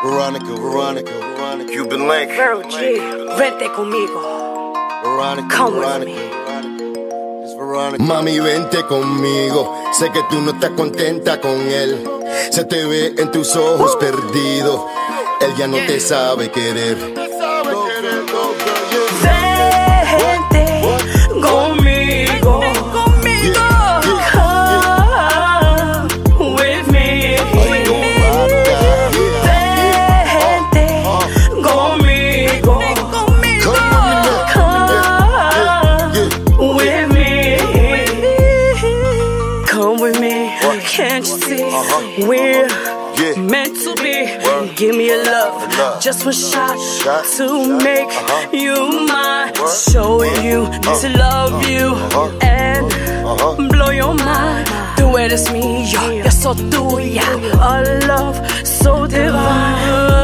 Veronica, Cuban Link. Vero G, vente conmigo. Come with me. Mami, vente conmigo. Sé que tú no estás contenta con él. Se te ve en tus ojos perdido. Él ya no te sabe querer. Vente conmigo. Come with me. Vente conmigo. Come with me. Come with me. Can't you see we're meant to be? Give me a love, just one shot to make you mine. Show you to love you and blow your mind. Tú eres mío, yo soy tuya. A love so divine.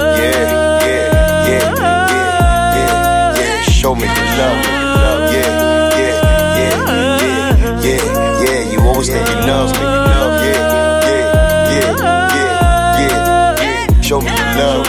Yeah. Show me the love. Yeah. You always think you love me. Show me the love.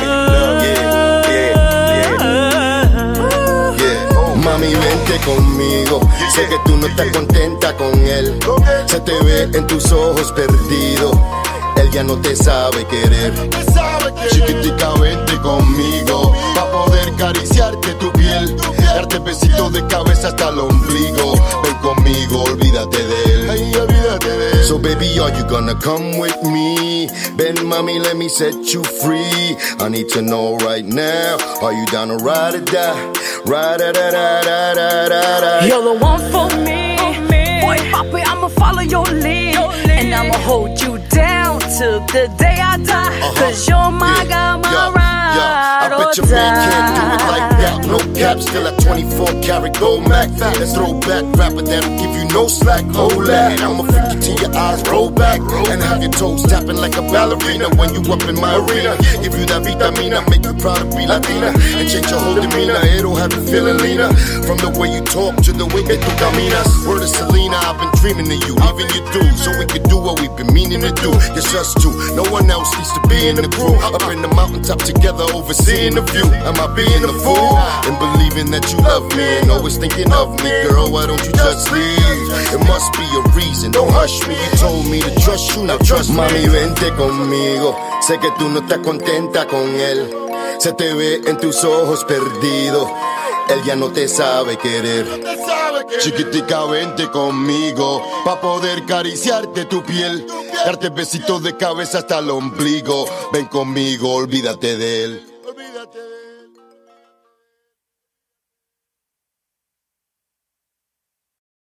Mami, vente conmigo. Sé que tú no estás contenta con él. Se te ve en tus ojos perdido. Él ya no te sabe querer. Chiquitica, vente conmigo, pa' poder acariciarte tu piel, darte besitos de cabeza hasta el ombligo. Ven conmigo, olvídate de él. So baby, are you gonna come with me? Ven mami, let me set you free. I need to know right now, are you down to ride or die? Ride or die. You're the one for me. Boy, papi, I'ma follow your lead. And I'ma hold you down till the day I die. Cause you're my guy, my ride. I bet your man can't do it like that. No cap, still at 24 karat gold Mac. Let's throw back rapper that'll give you no slack. Hold that, I'ma freak you till your eyes roll back and have your toes tapping like a ballerina when you up in my arena. Give you that vitamina, make you proud to be Latina, and change your whole demeanor. It'll have you feeling leaner from the way you talk to the way that tú caminas. Word of Selena, I've been dreaming of you, even you do, so we could do what we've been meaning to do. It's us two, no one else needs to be in the crew. Up in the mountaintop together, overseeing the view. Am I being a fool and believing that you love me and always thinking of me? Girl, why don't you just leave? It must be a reason, don't hush me. You told me to trust you, now trust me. Mami, vente conmigo. Sé que tú no estás contenta con él. Se te ve en tus ojos perdido. Él ya no te sabe querer. Chiquitica, vente conmigo, pa' poder acariciarte tu piel, darte besitos de cabeza hasta el ombligo. Ven conmigo, olvídate de él.